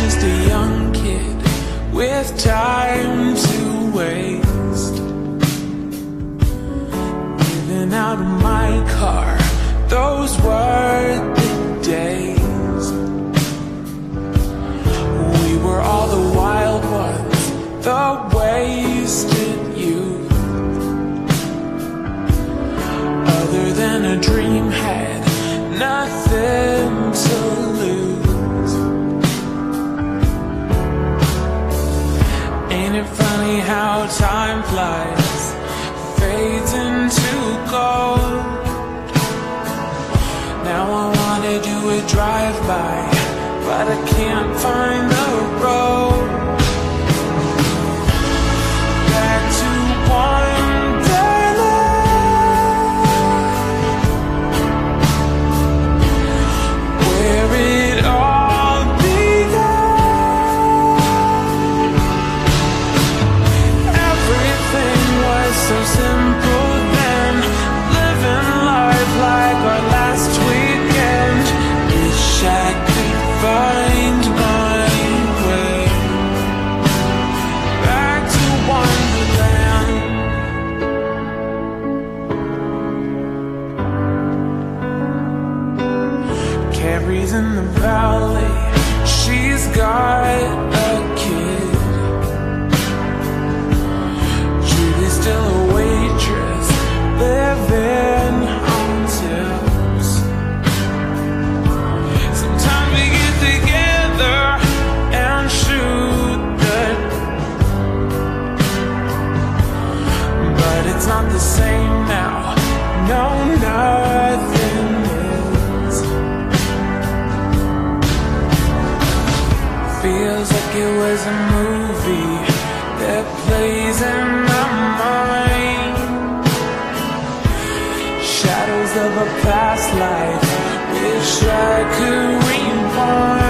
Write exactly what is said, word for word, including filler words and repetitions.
just a young kid with time to waste, living out of my car. Those were the days. We were all the wild ones, the wasted youth. Other than a dream, had nothing to lose. Ain't it funny how time flies, fades into gold? Now I wanna do a drive-by, but I can't find the road back to Wonderland, where it all began. Everything was so simple then, living life like our last weekend. Wish I could find my way back to Wonderland. Carrie's in the valley, she's got a kid. Julie's still a waitress, living on tips. Sometimes we get together and shoot the, but it's not the same now. No, nothing is. Feels like it was a movie that plays in my mind. Shadows of a past life, wish I could rewind.